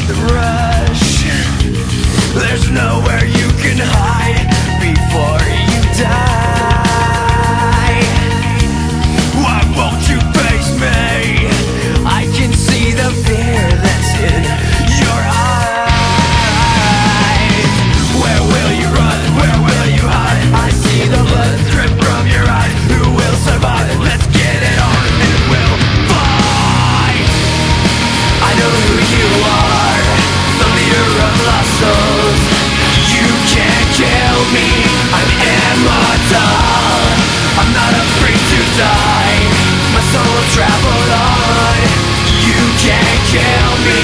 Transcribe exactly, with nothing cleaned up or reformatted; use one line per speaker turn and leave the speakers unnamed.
the rush. There's nowhere you can hide before you die. Why won't you face me? I can see the fear that's in your eyes. Where will you run? Where will you hide? I see the blood drip from your eyes. Who will survive? Let's get it on and we'll fight. I know who you are, the leader of lost souls. You can't kill me, I'm immortal. I'm not afraid to die, my soul will travel on. You can't kill me.